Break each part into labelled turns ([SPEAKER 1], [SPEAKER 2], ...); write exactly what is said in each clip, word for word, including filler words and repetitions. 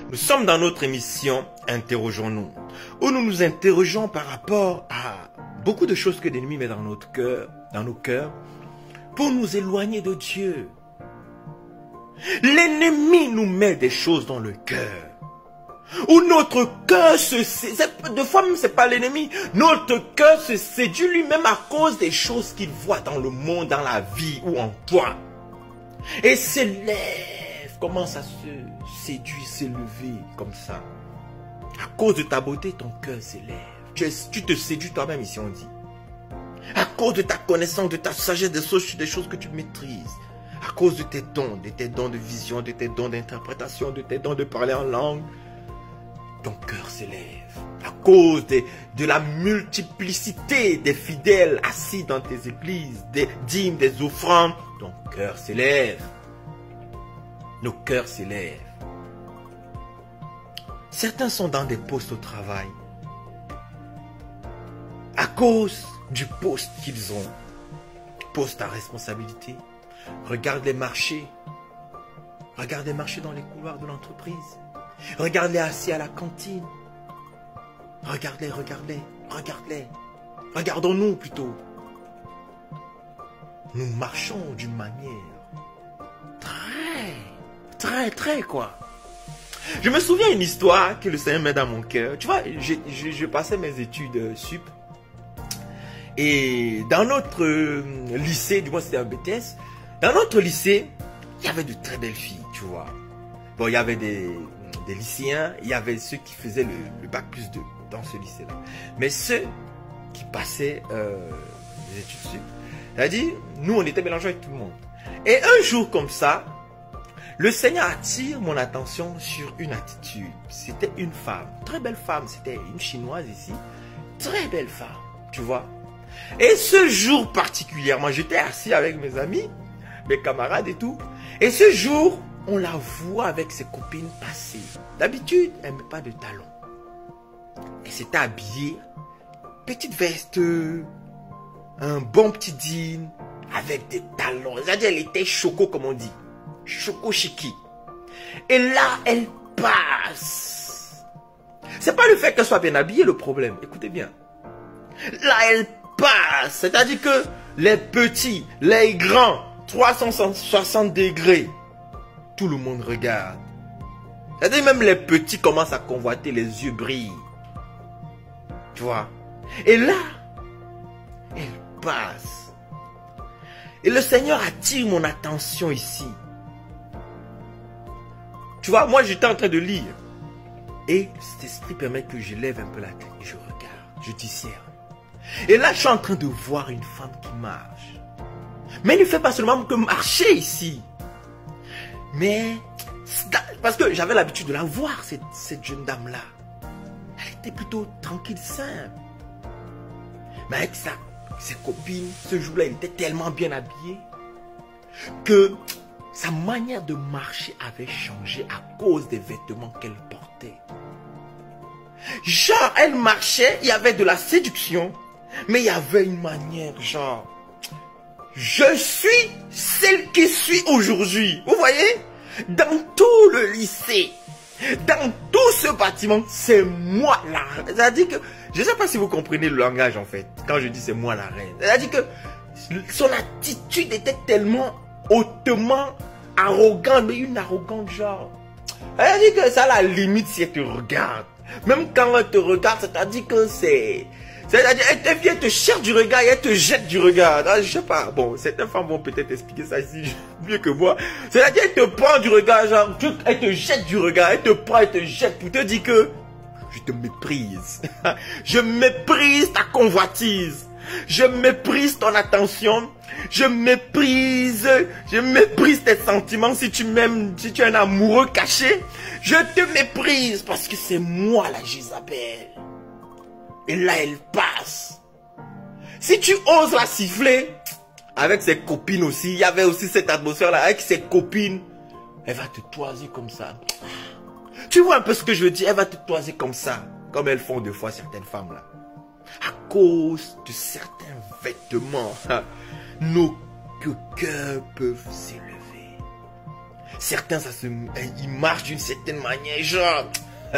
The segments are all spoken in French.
[SPEAKER 1] Nous sommes dans notre émission Interrogeons-nous, où nous nous interrogeons par rapport à beaucoup de choses que l'ennemi met dans notre cœur, dans nos cœurs, pour nous éloigner de Dieu. L'ennemi nous met des choses dans le cœur, où notre cœur se séduit. De fois même, c'est pas l'ennemi. Notre cœur se séduit lui-même à cause des choses qu'il voit dans le monde, dans la vie ou en toi. Et s'élève, commence à se séduire, s'élever comme ça. À cause de ta beauté, ton cœur s'élève. Tu, tu te séduis toi-même ici, on dit. À cause de ta connaissance, de ta sagesse, des choses, des choses que tu maîtrises. À cause de tes dons, de tes dons de vision, de tes dons d'interprétation, de tes dons de parler en langue. Ton cœur s'élève. À cause de, de la multiplicité des fidèles assis dans tes églises, des dîmes, des offrandes, ton cœur s'élève. Nos cœurs s'élèvent. Certains sont dans des postes au travail. À cause du poste qu'ils ont. Poste à responsabilité. Regarde les marchés. Regarde les marchés dans les couloirs de l'entreprise. Regarde-les assis à la cantine. Regarde-les, regarde-les, regarde-les. Regardons-nous plutôt. Nous marchons d'une manière très, très, très quoi. Je me souviens d'une histoire que le Seigneur met dans mon cœur. Tu vois, je, je, je passais mes études sup. Et dans notre lycée, du moins c'était un B T S, dans notre lycée, il y avait de très belles filles, tu vois. Bon, il y avait des, des lycéens, il y avait ceux qui faisaient le, le bac plus deux dans ce lycée-là. Mais ceux qui passaient euh, les études sup, c'est-à-dire, nous, on était mélangés avec tout le monde. Et un jour comme ça, le Seigneur attire mon attention sur une attitude. C'était une femme, très belle femme, c'était une chinoise ici, très belle femme, tu vois. Et ce jour particulièrement, j'étais assis avec mes amis, mes camarades et tout. Et ce jour, on la voit avec ses copines passer. D'habitude, elle ne met pas de talons. Elle s'était habillée, petite veste, un bon petit jean, avec des talons. C'est-à-dire, elle était choco, comme on dit. Choco chiki. Et là, elle passe. C'est pas le fait qu'elle soit bien habillée le problème. Écoutez bien. Là, elle passe. C'est-à-dire que les petits, les grands, trois cent soixante degrés, tout le monde regarde. C'est-à-dire même les petits commencent à convoiter, les yeux brillent. Tu vois. Et là, elle passe. Et le Seigneur attire mon attention ici. Tu vois, moi j'étais en train de lire. Et cet esprit permet que je lève un peu la tête et je regarde, je discerne. Et là, je suis en train de voir une femme qui marche. Mais elle ne fait pas seulement que marcher ici. Mais, parce que j'avais l'habitude de la voir, cette, cette jeune dame-là. Elle était plutôt tranquille, simple. Mais avec sa, ses copines, ce jour-là, elle était tellement bien habillée que sa manière de marcher avait changé à cause des vêtements qu'elle portait. Genre, elle marchait, il y avait de la séduction, mais il y avait une manière, genre, je suis celle qui suis aujourd'hui. Vous voyez? Dans tout le lycée, dans tout ce bâtiment, c'est moi la reine. C'est-à-dire que, je ne sais pas si vous comprenez le langage en fait, quand je dis c'est moi la reine. C'est-à-dire que son attitude était tellement hautement arrogante, mais une arrogante genre. C'est-à-dire que ça a la limite si elle te regarde. Même quand elle te regarde, c'est-à-dire que c'est... C'est-à-dire, elle te vient, elle te cherche du regard et elle te jette du regard. Ah, je sais pas, bon, certaines femmes vont peut-être expliquer ça ici mieux que moi. C'est-à-dire, elle te prend du regard, genre, elle te jette du regard, elle te prend, elle te jette pour te dire que je te méprise. Je méprise ta convoitise. Je méprise ton attention. Je méprise, je méprise tes sentiments. Si tu m'aimes, si tu es un amoureux caché, je te méprise parce que c'est moi la Jézabel. Et là, elle passe. Si tu oses la siffler, avec ses copines aussi, il y avait aussi cette atmosphère-là, avec ses copines, elle va te toiser comme ça. Tu vois un peu ce que je veux dire? Elle va te toiser comme ça, comme elles font deux fois certaines femmes-là. À cause de certains vêtements, nos cœurs peuvent s'élever. Certains, ça se, ils marchent d'une certaine manière, genre...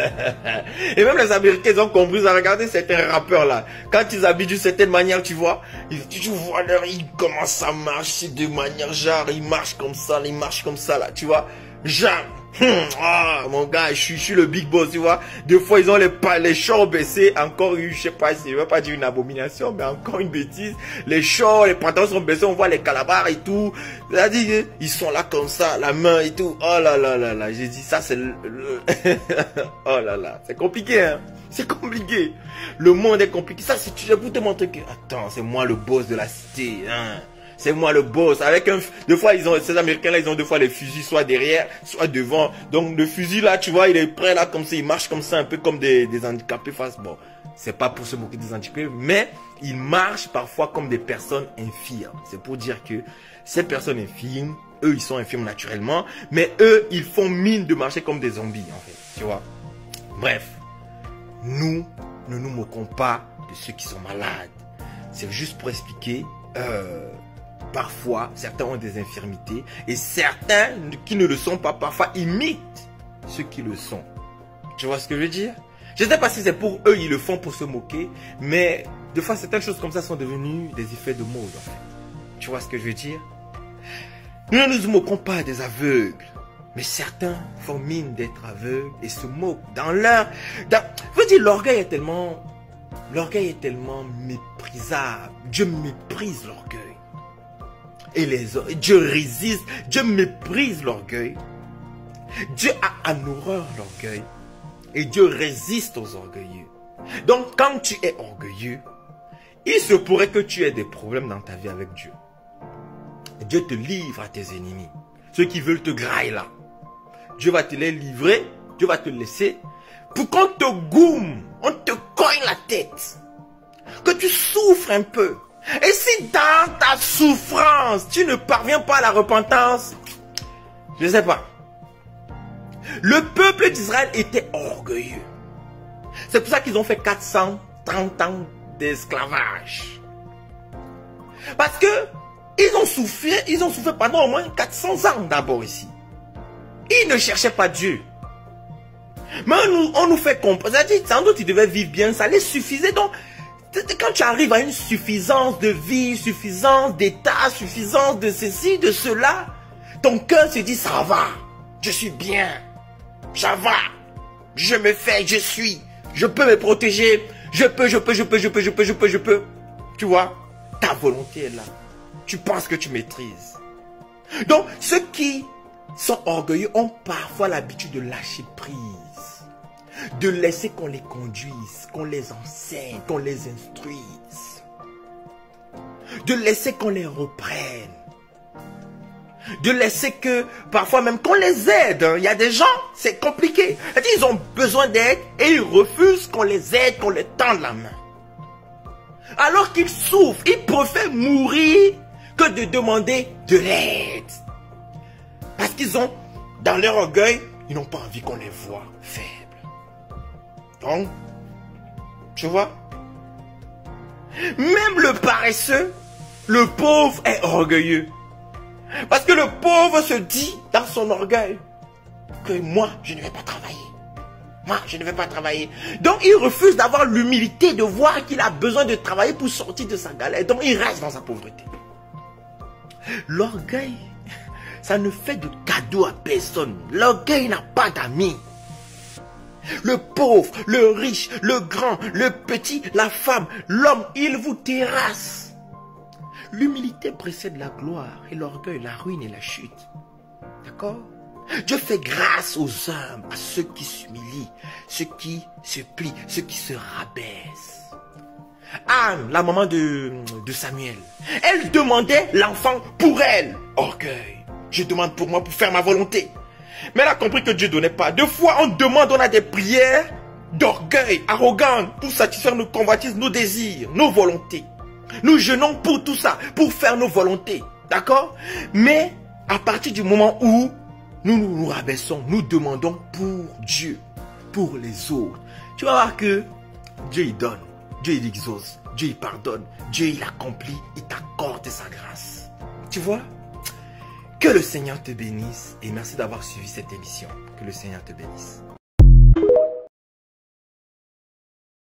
[SPEAKER 1] Et même les Américains, ils ont compris, ça. Regardez certains rappeurs là, quand ils habillent d'une certaine manière, tu vois, ils, tu vois leur, ils commencent à marcher de manière, genre, ils marchent comme ça, ils marchent comme ça là, tu vois, genre, hum, ah, mon gars, je suis, je suis le big boss, tu vois. Des fois, ils ont les, les shorts baissés, encore une, je sais pas, je veux pas dire une abomination, mais encore une bêtise. Les shorts, les pantalons sont baissés, on voit les calabars et tout. C'est-à-dire, ils sont là comme ça, la main et tout. Oh là là là là, j'ai dit ça, c'est le... le... oh là là, c'est compliqué, hein. C'est compliqué. Le monde est compliqué. Ça, c'est pour te montrer que, attends, c'est moi le boss de la cité, hein. C'est moi le boss. Avec un, deux fois, ils ont, ces Américains-là, ils ont deux fois les fusils, soit derrière, soit devant. Donc, le fusil, là, tu vois, il est prêt, là, comme ça, il marche comme ça, un peu comme des, des handicapés face. Bon, c'est pas pour se moquer des handicapés, mais il marche parfois comme des personnes infirmes. C'est pour dire que ces personnes infirmes, eux, ils sont infirmes naturellement, mais eux, ils font mine de marcher comme des zombies, en fait. Tu vois. Bref. Nous, ne nous moquons pas de ceux qui sont malades. C'est juste pour expliquer, euh, parfois, certains ont des infirmités et certains qui ne le sont pas, parfois imitent ceux qui le sont. Tu vois ce que je veux dire? Je ne sais pas si c'est pour eux, ils le font pour se moquer, mais des fois, certaines choses comme ça sont devenues des effets de mode, en fait. Tu vois ce que je veux dire? Nous ne nous moquons pas des aveugles, mais certains font mine d'être aveugles et se moquent dans leur... Dans, je veux dire, l'orgueil est tellement... L'orgueil est tellement méprisable. Dieu méprise l'orgueil. Et les autres, Dieu résiste, Dieu méprise l'orgueil. Dieu a en horreur l'orgueil. Et Dieu résiste aux orgueilleux. Donc quand tu es orgueilleux, il se pourrait que tu aies des problèmes dans ta vie avec Dieu. Dieu te livre à tes ennemis. Ceux qui veulent te grailler là. Dieu va te les livrer, Dieu va te laisser pour qu'on te goume, on te cogne la tête. Que tu souffres un peu. Et si dans ta souffrance, tu ne parviens pas à la repentance, je ne sais pas. Le peuple d'Israël était orgueilleux. C'est pour ça qu'ils ont fait quatre cent trente ans d'esclavage. Parce que ils ont souffert, ils ont souffert pendant au moins quatre cents ans d'abord ici. Ils ne cherchaient pas Dieu. Mais on nous, on nous fait comprendre. C'est-à-dire, sans doute, ils devaient vivre bien, ça les suffisait. Donc, quand tu arrives à une suffisance de vie, suffisance d'état, suffisance de ceci, de cela, ton cœur se dit, ça va, je suis bien, ça va, je me fais, je suis, je peux me protéger, je peux, je peux, je peux, je peux, je peux, je peux, je peux. Tu vois, ta volonté est là. Tu penses que tu maîtrises. Donc, ceux qui sont orgueilleux ont parfois l'habitude de lâcher prise. De laisser qu'on les conduise, qu'on les enseigne, qu'on les instruise. De laisser qu'on les reprenne. De laisser que, parfois même qu'on les aide. Il y a des gens, c'est compliqué. Ils ont besoin d'aide et ils refusent qu'on les aide, qu'on les tende la main. Alors qu'ils souffrent, ils préfèrent mourir que de demander de l'aide. Parce qu'ils ont, dans leur orgueil, ils n'ont pas envie qu'on les voit faibles. Donc, tu vois, même le paresseux, le pauvre est orgueilleux. Parce que le pauvre se dit dans son orgueil que moi, je ne vais pas travailler. Moi, je ne vais pas travailler. Donc, il refuse d'avoir l'humilité de voir qu'il a besoin de travailler pour sortir de sa galère. Donc, il reste dans sa pauvreté. L'orgueil, ça ne fait de cadeau à personne. L'orgueil n'a pas d'amis. Le pauvre, le riche, le grand, le petit, la femme, l'homme, il vous terrasse. L'humilité précède la gloire et l'orgueil, la ruine et la chute. D'accord? Dieu fait grâce aux hommes, à ceux qui s'humilient, ceux qui se plient, ceux qui se rabaissent. Anne, la maman de, de Samuel, elle demandait l'enfant pour elle. Orgueil, je demande pour moi pour faire ma volonté. Mais elle a compris que Dieu ne donnait pas. Deux fois, on demande, on a des prières d'orgueil, arrogantes, pour satisfaire nos convoitises, nos désirs, nos volontés. Nous jeûnons pour tout ça, pour faire nos volontés. D'accord? Mais à partir du moment où nous nous, nous rabaissons, nous demandons pour Dieu, pour les autres. Tu vas voir que Dieu il donne, Dieu il exauce, Dieu il pardonne, Dieu il accomplit, il t'accorde sa grâce. Tu vois? Que le Seigneur te bénisse et merci d'avoir suivi cette émission. Que le Seigneur te bénisse.